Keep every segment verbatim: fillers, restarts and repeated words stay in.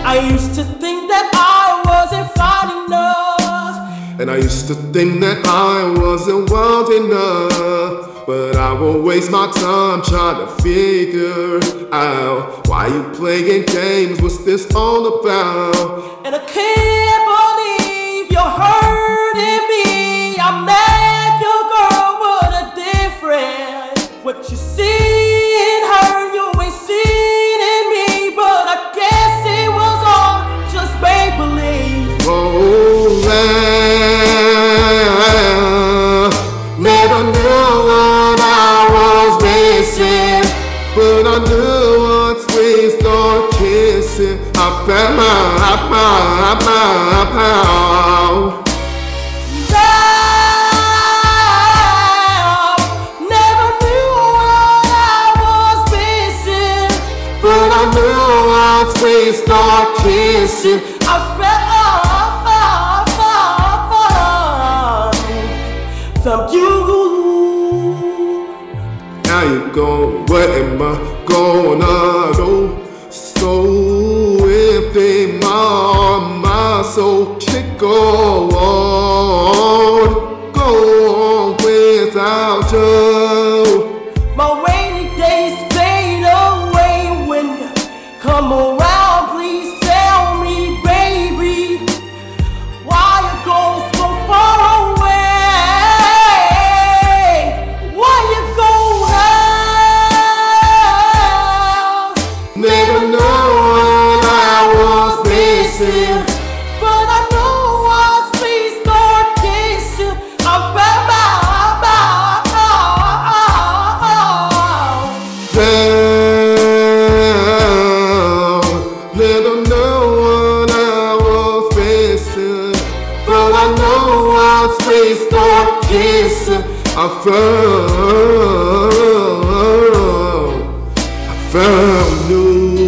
I used to think that I wasn't fine enough, and I used to think that I wasn't wild enough. But I will waste my time trying to figure out why you playing games, what's this all about? And I can't believe you're hurting me. I met your girl, what a difference. What you see in her, you ain't seen in me. But I guess it was all just make-believe. Oh, man, never knew what I was missing, but I knew once we start kissing, I found my, I found, I found, I found. Never knew what I was missing, but I knew once we start kissing, I felt from you. Now you go, what am I gonna do? So empty, my, my soul can't go on, go on without you. My rainy days fade away when you come around. Please tell me, baby, why you go so far away? Why you go now? Never know what I was missing, but I know once we start kissing, I found my never know what I was missing, but I know once we start kissing, I found, I found you.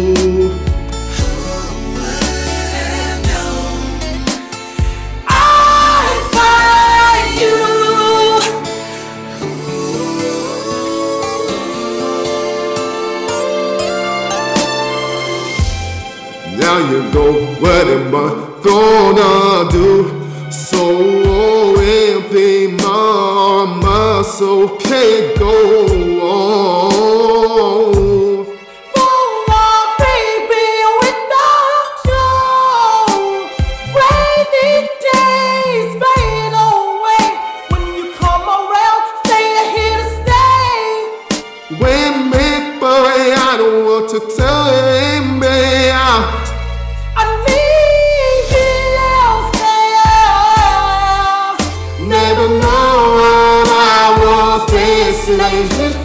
I find you. Now you go, what am I gonna do? So empty, my, my soul can't go on. Oh, baby, without you, rainy days fade away. When you come around, stay here to stay. Wait a minute, boy, I don't want to tell him, baby. I need you elsewhere. Never know what I was missing.